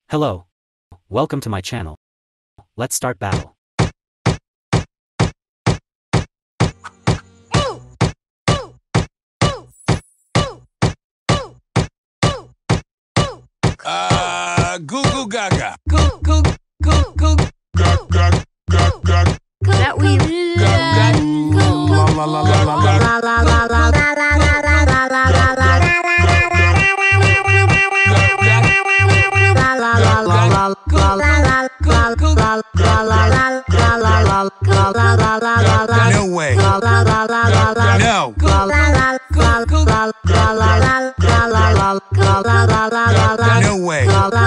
Hello. Welcome to my channel. Let's start battle. Goo goo gaga. Goo goo goo goo. Gug gug gug gug. That we La la la la la la. No way. No. No way.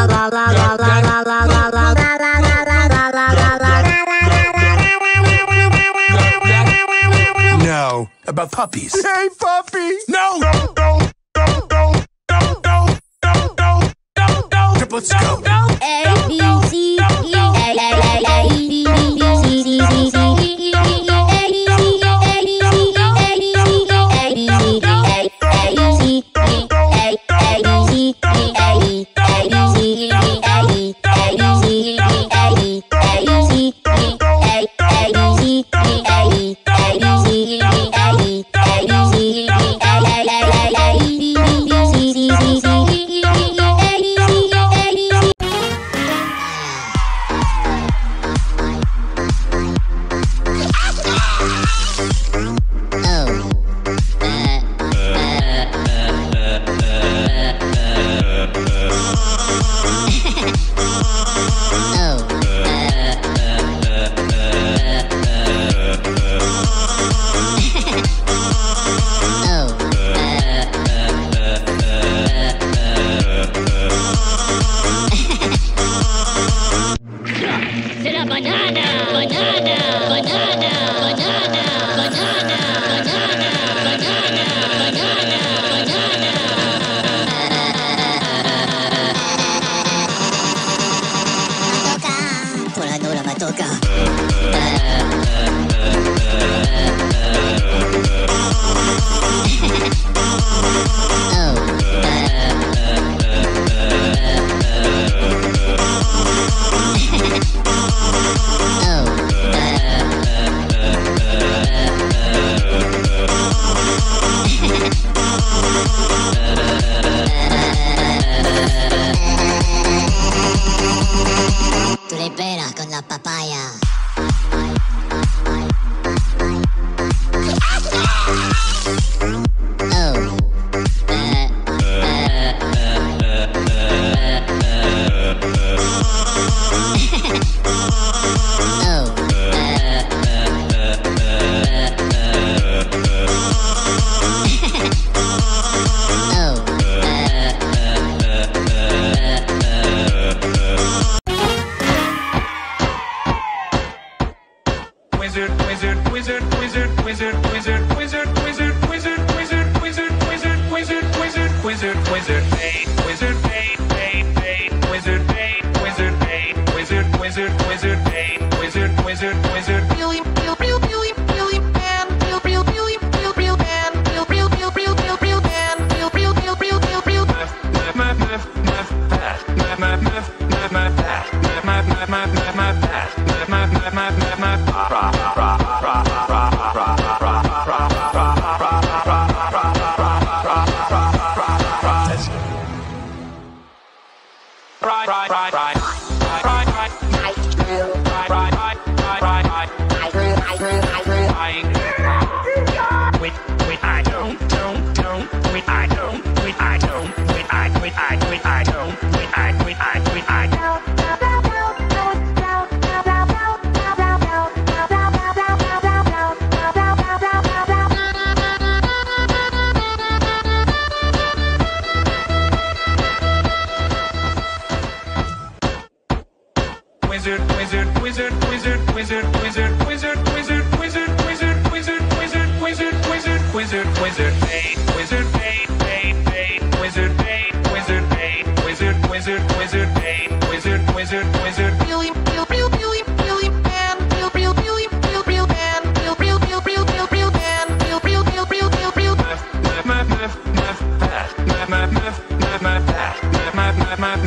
No. About puppies. Hey, puppy. No. Triplets go. A B C E A A E B B C D C C E E A B C A B C A B C A B C A B C A B C A B C A B Tú le peras con la papaya. My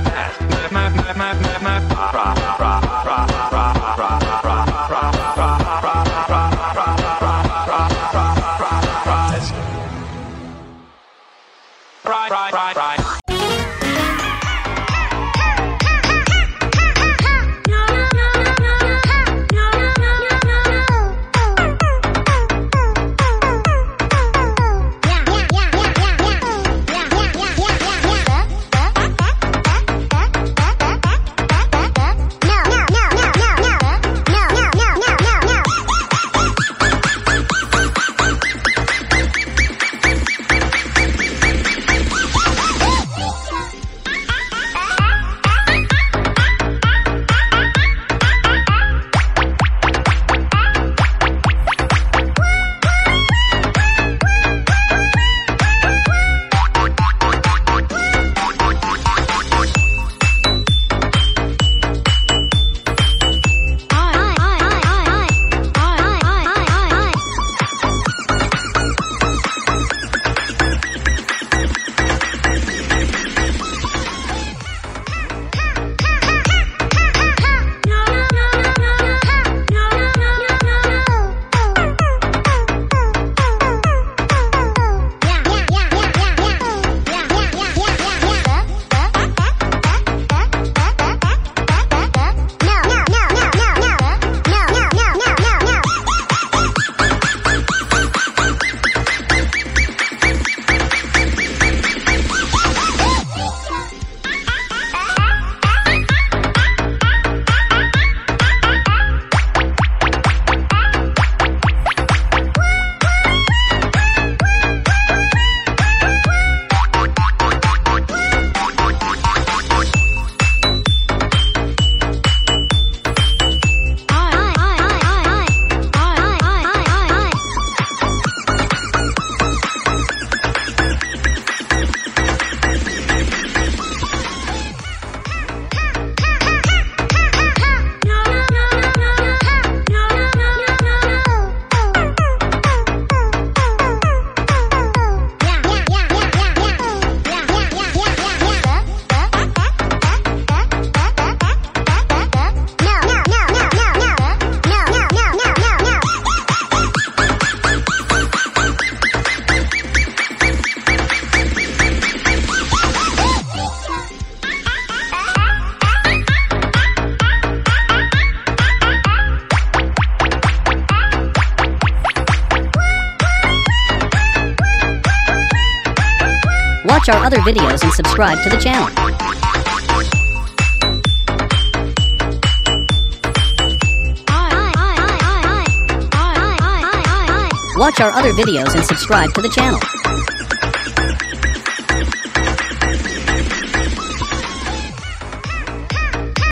Watch our other videos and subscribe to the channel. Watch our other videos and subscribe to the channel.